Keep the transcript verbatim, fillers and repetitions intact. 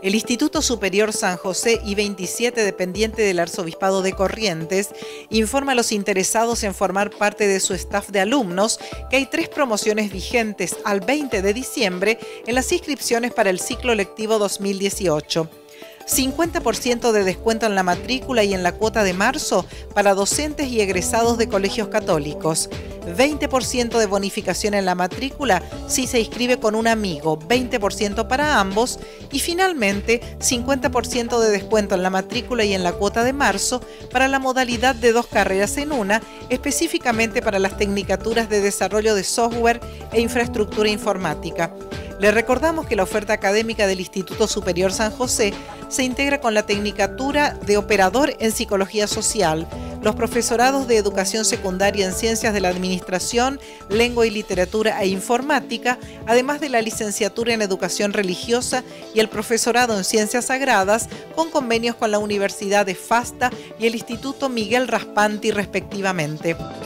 El Instituto Superior San José I veintisiete, dependiente del Arzobispado de Corrientes, informa a los interesados en formar parte de su staff de alumnos que hay tres promociones vigentes al veinte de diciembre en las inscripciones para el ciclo lectivo dos mil dieciocho. cincuenta por ciento de descuento en la matrícula y en la cuota de marzo para docentes y egresados de colegios católicos. veinte por ciento de bonificación en la matrícula si se inscribe con un amigo, veinte por ciento para ambos. Y finalmente, cincuenta por ciento de descuento en la matrícula y en la cuota de marzo para la modalidad de dos carreras en una, específicamente para las tecnicaturas de desarrollo de software e infraestructura informática. Le recordamos que la oferta académica del Instituto Superior San José se integra con la Tecnicatura de Operador en Psicología Social, los profesorados de Educación Secundaria en Ciencias de la Administración, Lengua y Literatura e Informática, además de la Licenciatura en Educación Religiosa y el Profesorado en Ciencias Sagradas, con convenios con la Universidad de FASTA y el Instituto Miguel Raspanti, respectivamente.